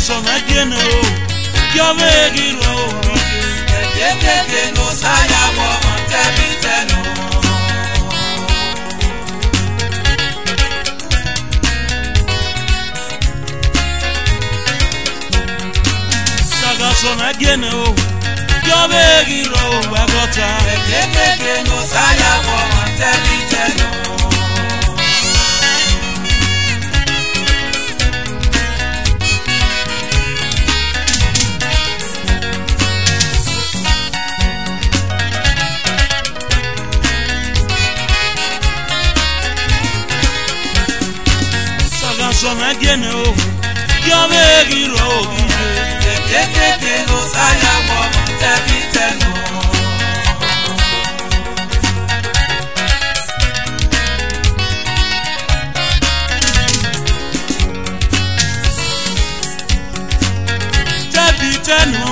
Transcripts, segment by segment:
Sagason again, you're making road. Keke no saya wo montebiteno. Sagason again, you're making road. Keke no saya wo montebiteno. Sagason again, you're making road. Keke no saya wo montebiteno. Tebiteno,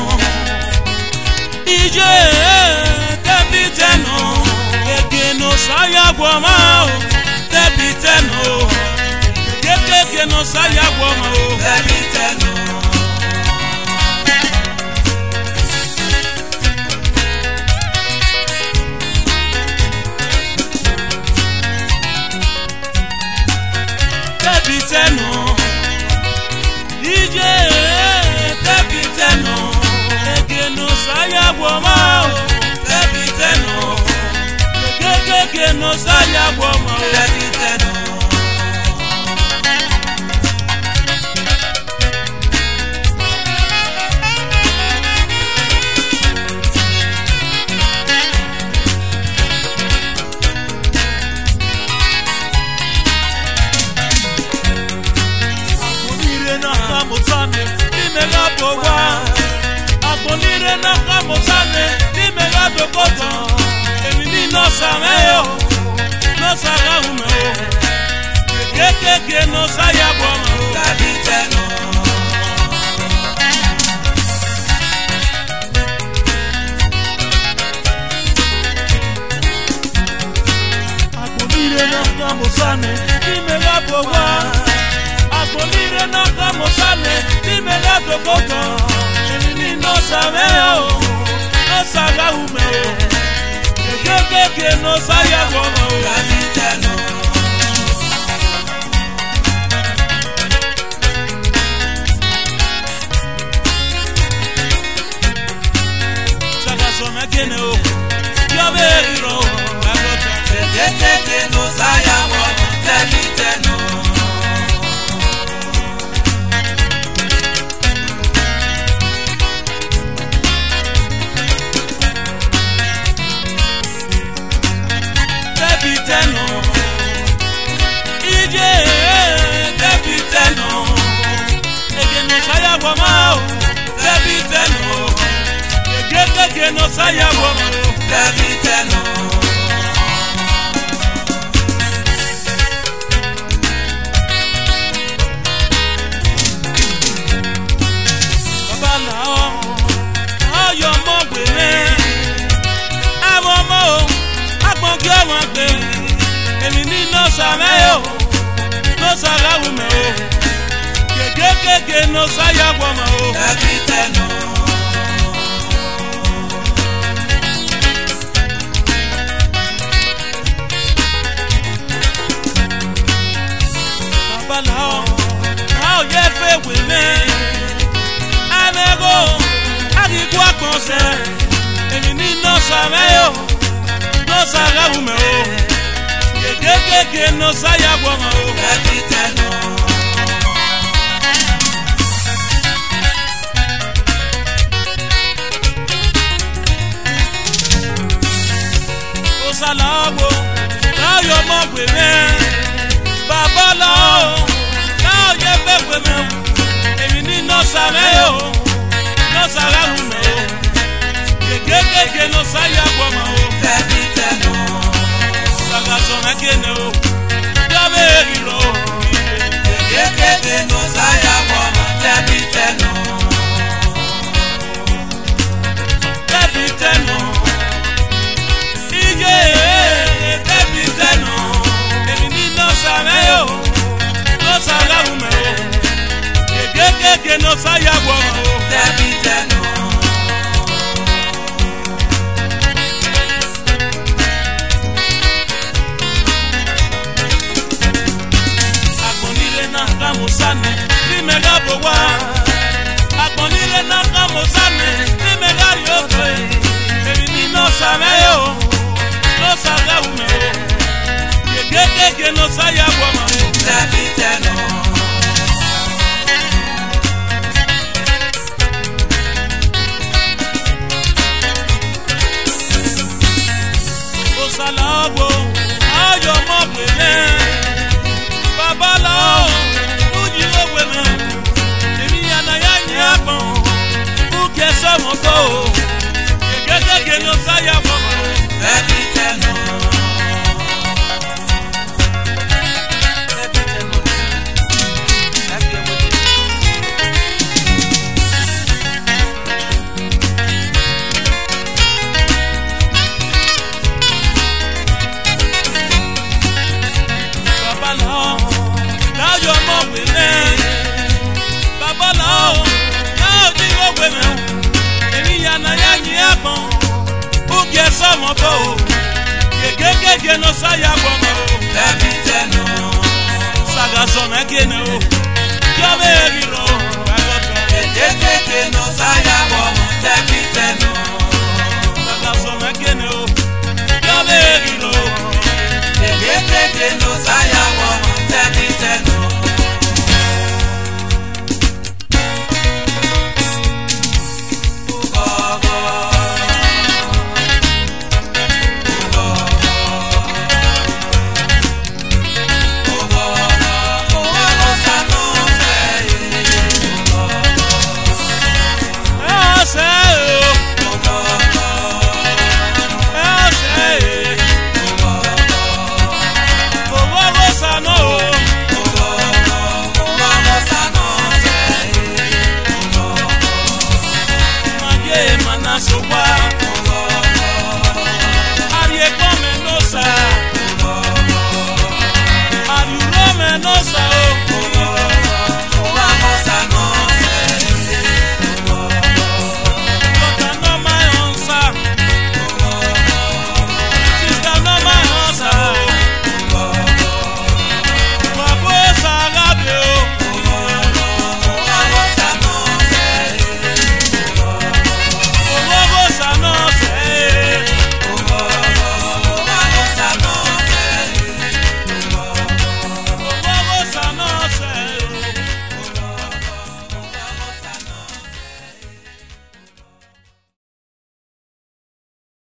ije tebiteno, keke no saya wo ma, tebiteno, keke no saya wo ma, Tebiteno. tebiteno, ije tebiteno, keke no saya wo ma, tebiteno, keke no saya wo ma, Tebiteno. Abolire na kamosane, dime la dokota. Emini no sameo, no sagaume. Keke no saya bomo. Tebiteno. Abolire na kamosane, dime la bowa. Abolire na kamosane, dime la dokota. Emini no sameo, no sagaume. Keke no saya bomo. Tebiteno. Sagason again, you're very low. Keke no saya wo montebiteno. Tebiteno, ije tebiteno, keke no saya wo ma, tebiteno, keke no saya wo ma, Tebiteno. babalao, ayo mo gbe me, awon mo, agbon ki won gbe, emi ni no sameo, no sagaume o, keke no saya wo ma o. Tebiteno. Babalao, how ye fe with me? Anego, adigwa konse, emi ni no sameo, no sagaume o, keke no saya wo ma o. Tebiteno. Osalawo, ayo mo gbe me. Babalao, how ye fe with me? Emi ni no sameo, no sagaume o, keke no saya wo ma o. Tebiteno. Sagason again, you're very low. Keke no saya wo montebiteno. Tebiteno, ije tebiteno, emi ni no sameo, no sagaume o, que nos haya guamo. Tebiteno. Akonile na kamosane, dime gabowa. Akonile na kamosane, dime gariote. Emi no sabe yo, no sabe ume. Que nos haya guamo. Tebiteno. Salawo, ayo mo pele, babala, uji lo weme, emi anaya ni agbon, uke somo to, que no saya fama. Tebiteno. Somos todos que nos haya guamo. Tebiteno. Sagazona que no, yo veo